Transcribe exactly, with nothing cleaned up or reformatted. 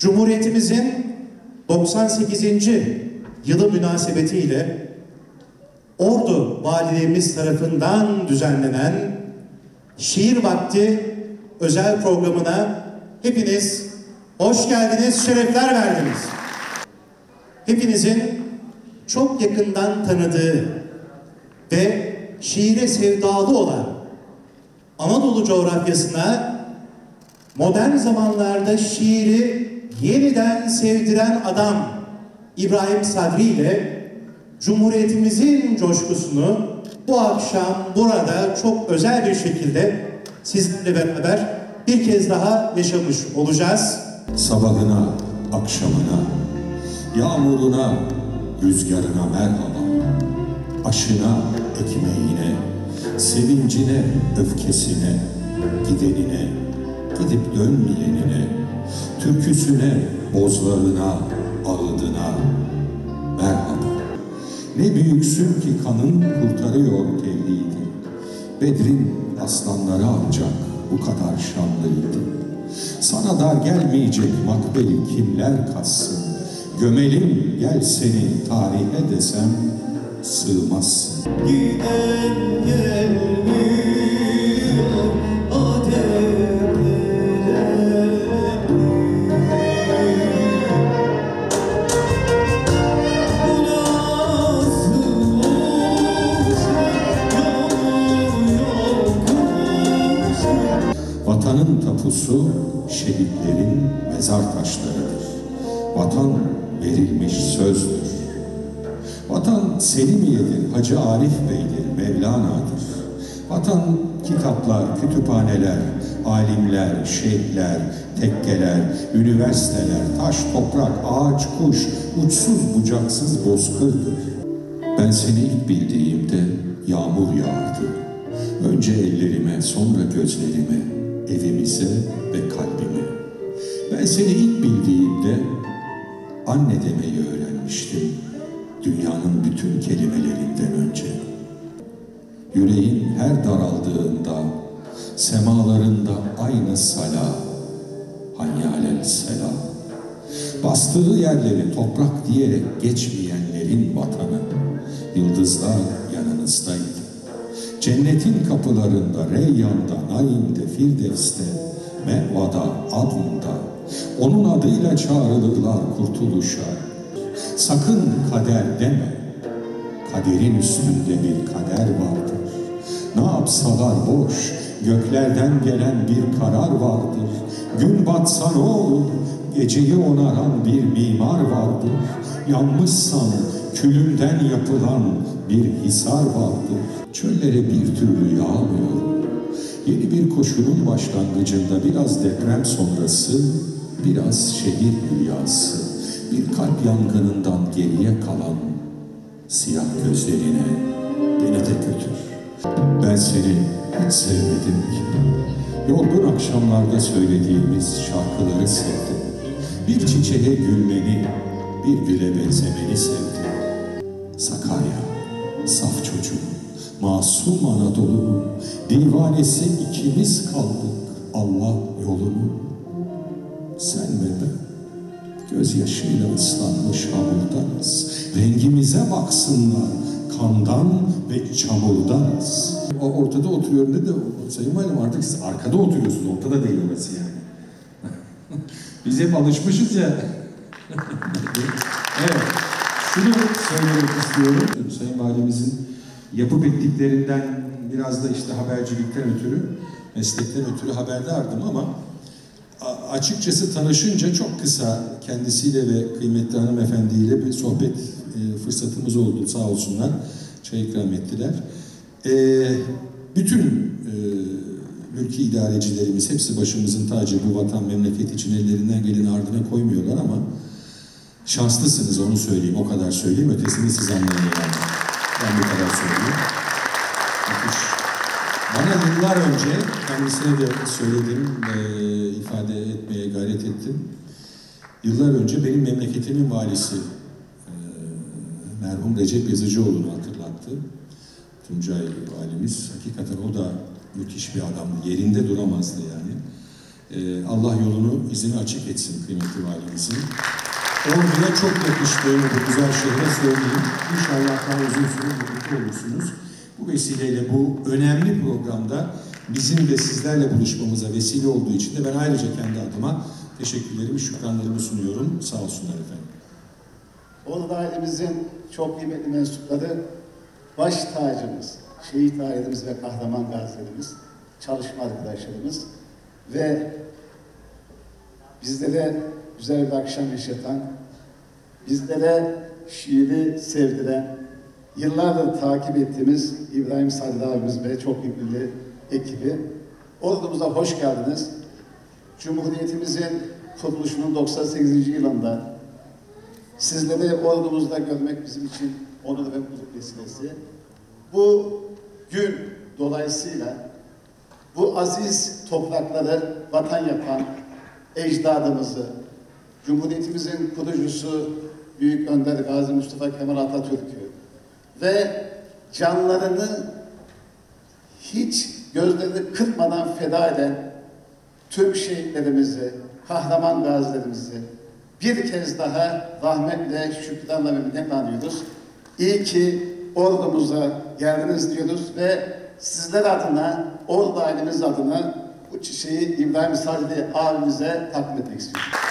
Cumhuriyetimizin doksan sekizinci yılı münasebetiyle Ordu Valiliğimiz tarafından düzenlenen Şiir Vakti özel programına hepiniz hoş geldiniz, şerefler verdiniz. Hepinizin çok yakından tanıdığı ve şiire sevdalı olan Anadolu coğrafyasına modern zamanlarda şiiri yeniden sevdiren adam İbrahim Sadri ile Cumhuriyetimizin coşkusunu bu akşam burada çok özel bir şekilde sizlerle beraber bir kez daha yaşamış olacağız. Sabahına, akşamına, yağmuruna, rüzgarına merhaba. Aşına, ekmeğine, sevincine, öfkesine, gidenine, gidip dönmeyenine, türküsüne, bozlarına, ağıdına merhaba. Ne büyüksün ki kanın kurtarıyor tevhidi. Bedrin aslanları ancak bu kadar şanlıydı. Sana dar gelmeyecek makbeli kimler katsın? Gömelim gel seni tarihe desem sığmazsın. Giden gelmiyor Vatanın tapusu şehitlerin mezar taşlarıdır. Vatan verilmiş sözdür. Vatan Selimiye'dir, Hacı Arif Bey'dir, Mevlana'dır. Vatan kitaplar, kütüphaneler, alimler, şeyhler, tekkeler, üniversiteler, taş, toprak, ağaç, kuş, uçsuz bucaksız bozkırdır. Ben seni ilk bildiğimde yağmur yağardı. Önce ellerime, sonra gözlerime, evimize ve kalbime. Ben seni ilk bildiğimde anne demeyi öğrenmiştim. Dünyanın bütün kelimelerinden önce. Yüreğin her daraldığında, semalarında aynı sala, hanyalel selam. Bastığı yerleri toprak diyerek geçmeyenlerin vatanı, yıldızlar yanınızdaydı. Cennetin kapılarında, Reyyan'da, Naim'de, Firdevs'te, Mehva'da, Adn'da, onun adıyla çağrılırlar kurtuluşa. Sakın kader deme, kaderin üstünde bir kader vardır. Ne yapsalar boş, göklerden gelen bir karar vardır. Gün batsa ne olur, geceyi onaran bir mimar vardır. Yanmışsan külünden yapılan bir hisar vardır. Çöllere bir türlü yağmıyor. Yeni bir koşulun başlangıcında biraz deprem sonrası, biraz şehir rüyası, bir kalp yangınından geriye kalan siyah gözlerine beni de götür. Ben seni hiç sevmedim ki. Yorgun akşamlarda söylediğimiz şarkıları sevdim. Bir çiçeğe gülmeni, bir güle benzemeni sevdim. Sakarya, saf çocuğum, masum Anadolu'nun divanesi ikimiz kaldık Allah yolunu. Sen ve ben gözyaşıyla ıslanmış hamurdanız. Rengimize baksınlar, kandan ve çamurdanız. O ortada oturuyorum dedi. Sayın Valim artık siz arkada oturuyorsunuz. Ortada değil orası yani. Biz hep alışmışız ya. Evet. Şunu söylemek istiyorum. Sayın Valimizin yapıp ettiklerinden biraz da işte habercilikten ötürü, meslekten ötürü haberdardım ama açıkçası tanışınca çok kısa kendisiyle ve kıymetli hanımefendiyle bir sohbet e, fırsatımız oldu. Sağ olsunlar. Çay ikram ettiler. E, bütün e, mülki idarecilerimiz hepsi başımızın tacı, bu vatan memleket için ellerinden geleni ardına koymuyorlar ama şanslısınız, onu söyleyeyim, o kadar söyleyeyim. Ötesini siz anlayın yani. Ben bu kadar söyleyeyim. Bana yıllar önce, kendisine de söyledim, e, ifade etmeye gayret ettim. Yıllar önce benim memleketimin valisi e, merhum Recep Yazıcıoğlu'nu hatırlattı. Tuncay valimiz, hakikaten o da müthiş bir adamdı, yerinde duramazdı yani. Ee, Allah yolunu, izini açık etsin kıymetli valimizin. Ordu'ya çok yakıştığını bu güzel şehre söyleyeyim. İnşallah daha uzun süre birlikte olursunuz. Bu vesileyle bu önemli programda bizim de sizlerle buluşmamıza vesile olduğu için de ben ayrıca kendi adıma teşekkürlerimi, şükranlarımı sunuyorum. Sağ olsunlar efendim. Ordu ailemizin çok kıymetli mensupları, baş tacımız, şehit ailelerimiz ve kahraman gazilerimiz, çalışma arkadaşlarımız ve bizlere güzel bir akşam yaşatan, bizlere şiiri sevdiren, yıllardır takip ettiğimiz İbrahim Sadri abimiz ve çok kıymetli ekibi. Ordumuza hoş geldiniz. Cumhuriyetimizin kuruluşunun doksan sekizinci yılında sizleri ordumuzda görmek bizim için onur ve mutluluk vesilesi. Bu gün dolayısıyla bu aziz toprakları vatan yapan ecdadımızı, Cumhuriyetimizin kurucusu Büyük Önder Gazi Mustafa Kemal Atatürk'ü ve canlarını hiç gözlerini kırpmadan feda eden tüm şehitlerimizi, kahraman gazilerimizi bir kez daha rahmetle, şükranla ve minnetle anıyoruz. İyi ki ordumuza geldiniz diyoruz ve sizler adına, ordu ailemiz adına bu çiçeği İbrahim Sadri abimize takdim etmek istiyorum.